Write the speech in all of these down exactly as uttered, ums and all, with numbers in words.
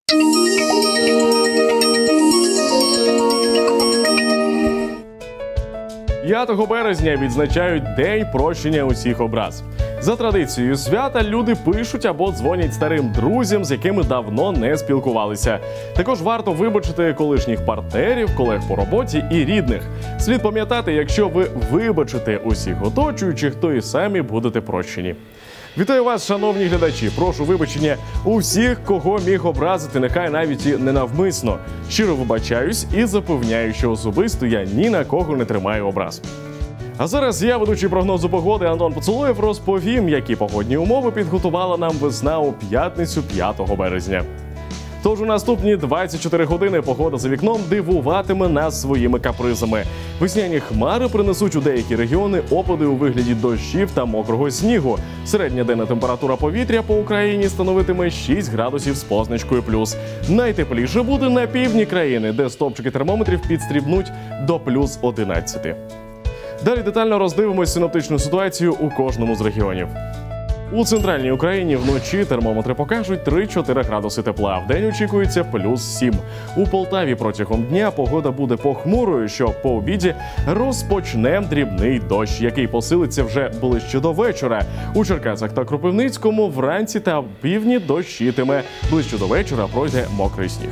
п'ятого березня відзначають День прощення усіх образ. За традицією свята люди пишуть або дзвонять старим друзям, з якими давно не спілкувалися. Також варто вибачити колишніх партнерів, колег по роботі і рідних. Слід пам'ятати, якщо ви вибачите усіх оточуючих, то і самі будете прощені. Вітаю вас, шановні глядачі! Прошу вибачення у всіх, кого міг образити, нехай навіть і ненавмисно. Щиро вибачаюсь і запевняю, що особисто я ні на кого не тримаю образ. А зараз я, ведучий прогнозу погоди Антон Поцолуєв, розповім, які погодні умови підготувала нам весна у п'ятницю п'ятого березня. Тож у наступні двадцять чотири години погода за вікном дивуватиме нас своїми капризами. Весняні хмари принесуть у деякі регіони опади у вигляді дощів та мокрого снігу. Середня денна температура повітря по Україні становитиме шість градусів з позначкою плюс. Найтепліше буде на півдні країни, де стовпчики термометрів підстрибнуть до плюс одинадцяти. Далі детально роздивимось синоптичну ситуацію у кожному з регіонів. У центральній Україні вночі термометри покажуть три-чотири градуси тепла, вдень очікується плюс сім. У Полтаві протягом дня погода буде похмурою, що по обіді розпочне дрібний дощ, який посилиться вже ближче до вечора. У Черкасах та Кропивницькому вранці та півдні дощитиме, ближче до вечора пройде мокрий сніг.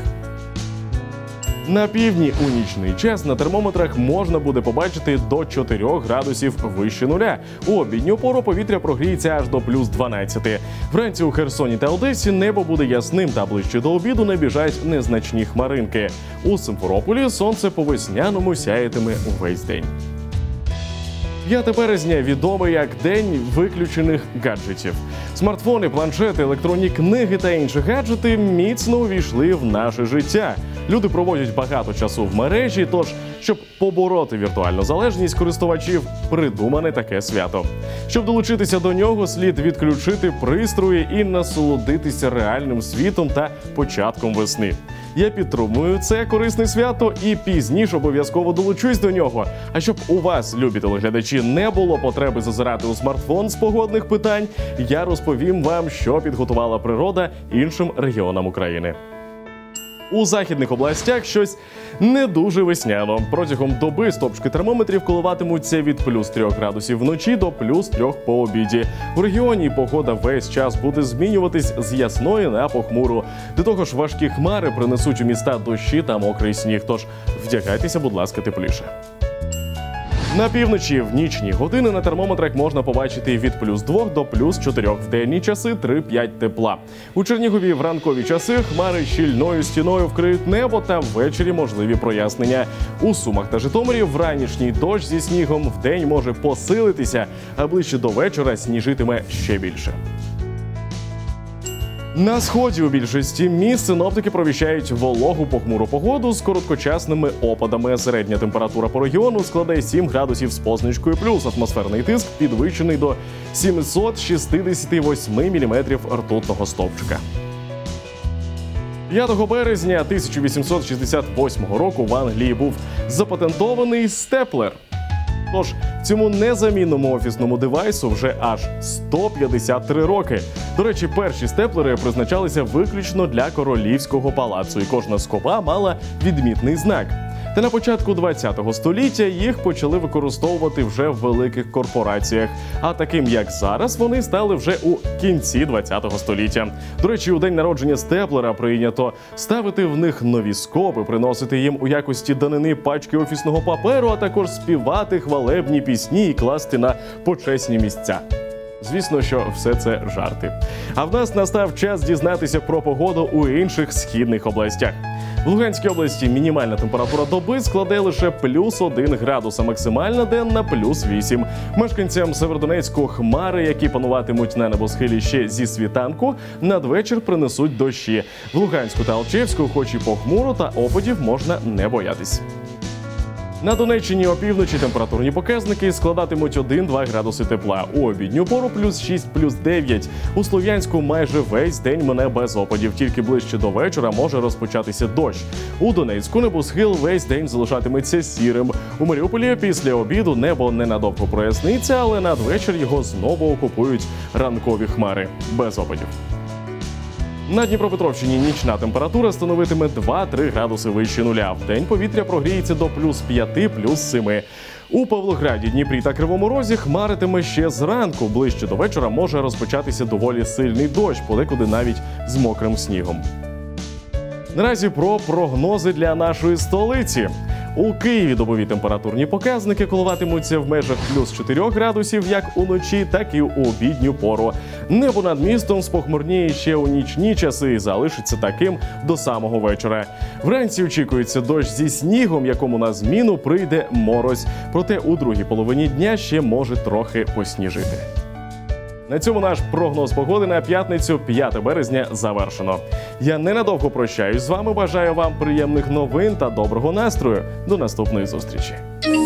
На півдні у нічний час на термометрах можна буде побачити до чотирьох градусів вище нуля. У обідню пору повітря прогріється аж до плюс дванадцяти. Вранці у Херсоні та Одесі небо буде ясним, та ближче до обіду набіжать незначні хмаринки. У Симферополі сонце по-весняному сяятиме увесь день. п'яте березня відомий як День виключених гаджетів. Смартфони, планшети, електронні книги та інші гаджети міцно увійшли в наше життя. Люди проводять багато часу в мережі, тож, щоб побороти віртуальну залежність користувачів, придумане таке свято. Щоб долучитися до нього, слід відключити пристрої і насолодитися реальним світом та початком весни. Я підтримую це корисне свято і пізніше обов'язково долучусь до нього. А щоб у вас, любі телеглядачі, не було потреби зазирати у смартфон з погодних питань, я розповім вам, що підготувала природа іншим регіонам України. У західних областях щось не дуже весняно. Протягом доби стопчики термометрів коливатимуться від плюс трьох градусів вночі до плюс трьох по обіді. У регіоні погода весь час буде змінюватись з ясної на похмуру. До того ж, важкі хмари принесуть у міста дощі та мокрий сніг, тож вдягайтеся, будь ласка, тепліше. На півночі в нічні години на термометрах можна побачити від плюс двох до плюс чотирьох, в денні часи три-п'ять тепла. У Чернігові в ранкові часи хмари щільною стіною вкриють небо та ввечері можливі прояснення. У Сумах та Житомирі вранішній дощ зі снігом вдень може посилитися, а ближче до вечора сніжитиме ще більше. На сході у більшості місць синоптики провіщають вологу похмуру погоду з короткочасними опадами. Середня температура по регіону складає сім градусів з позначкою плюс. Атмосферний тиск підвищений до сімсот шістдесят вісім міліметрів ртутного стовпчика. п'ятого березня тисяча вісімсот шістдесят восьмого року в Англії був запатентований степлер. Тож, цьому незамінному офісному девайсу вже аж сто п'ятдесят три роки. До речі, перші степлери призначалися виключно для королівського палацу, і кожна скоба мала відмітний знак. Та на початку ХХ століття їх почали використовувати вже в великих корпораціях. А таким, як зараз, вони стали вже у кінці ХХ століття. До речі, у день народження степлера прийнято ставити в них нові скоби, приносити їм у якості данини пачки офісного паперу, а також співати хвалебні пісні і класти на почесні місця. Звісно, що все це жарти. А в нас настав час дізнатися про погоду у інших східних областях. В Луганській області мінімальна температура доби складе лише плюс один градус, а максимальна денна – плюс вісім. Мешканцям Северодонецьку хмари, які пануватимуть на небосхилі ще зі світанку, надвечір принесуть дощі. В Луганську та Алчевську хоч і похмуро, та опадів можна не боятись. На Донеччині опівночі температурні показники складатимуть один-два градуси тепла. У обідню пору плюс шість, плюс дев'ять. У Слов'янську майже весь день мине без опадів, тільки ближче до вечора може розпочатися дощ. У Донецьку небосхил весь день залишатиметься сірим. У Маріуполі після обіду небо ненадовго проясниться, але надвечір його знову окупують ранкові хмари без опадів. На Дніпропетровщині нічна температура становитиме два-три градуси вище нуля. Вдень повітря прогріється до плюс п'яти, плюс семи. У Павлограді, Дніпрі та Кривому Розі хмаритиме ще зранку. Ближче до вечора може розпочатися доволі сильний дощ, подекуди навіть з мокрим снігом. Наразі про прогнози для нашої столиці. У Києві добові температурні показники коливатимуться в межах плюс чотирьох градусів як уночі, так і у обідню пору. Небо над містом спохмурніє ще у нічні часи і залишиться таким до самого вечора. Вранці очікується дощ зі снігом, якому на зміну прийде морозь. Проте у другій половині дня ще може трохи посніжити. На цьому наш прогноз погоди на п'ятницю, п'яте березня, завершено. Я ненадовго прощаюсь з вами, бажаю вам приємних новин та доброго настрою. До наступної зустрічі.